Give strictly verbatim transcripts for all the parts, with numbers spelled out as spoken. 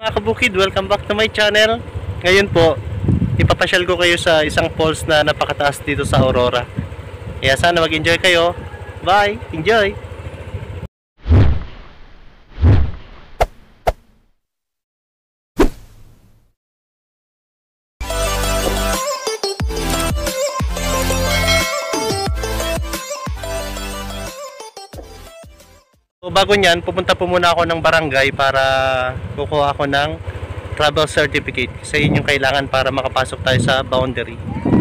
Mga kabukid, welcome back to my channel. Ngayon po, ipapasyal ko kayo sa isang falls na napakataas dito sa Aurora. Kaya sana mag-enjoy kayo. Bye! Enjoy! So, bago nyan, pupunta po muna ako ng barangay para kukuha ako ng travel certificate. Kasi yun yung kailangan para makapasok tayo sa boundary.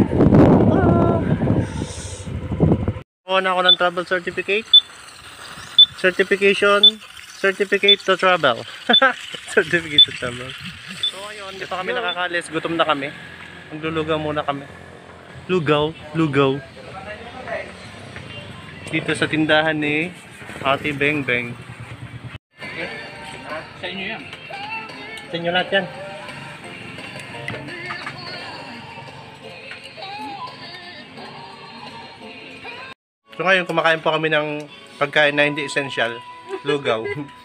Kukuha na ako ng travel certificate. Certification, certificate to travel. Certificate to travel. So ayun, hindi pa kami nakakalis. Gutom na kami. Maglulugaw muna kami. Lugaw, lugaw. Dito sa tindahan ni Ate Beng Beng. Sa inyo yan. Sa inyo lahat yan. So ngayon, kumakain po kami ng pagkain na hindi essential. Lugaw.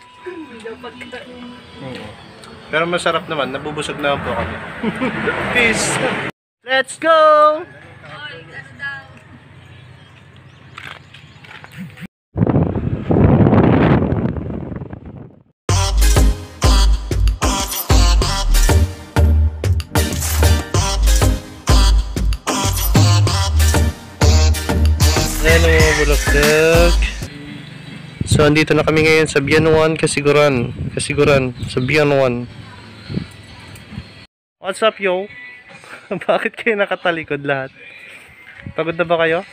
Hmm. Pero masarap naman. Nabubusog naman po kami. Peace! Let's go! Hello, bulakdak. So, andito na kami ngayon sa Bianuan, Kasiguran. Kasiguran, sa Bianuan. What's up, yo? Bakit kayo nakatalikod lahat? Pagod na ba kayo?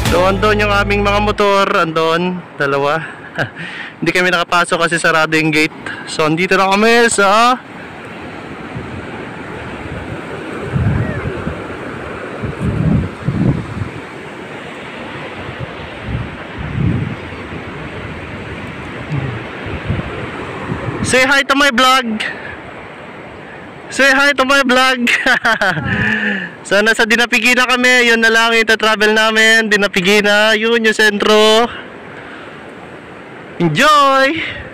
So andun yung aming mga motor, andun, dalawa. Hindi kami nakapasok kasi sarado yung gate. So andito na kami sa say hi to my vlog. Say hi to my vlog. So nasa Dinapigi na kami. Yun na lang yung travel namin. Dinapigi na. Yun yung sentro. Enjoy!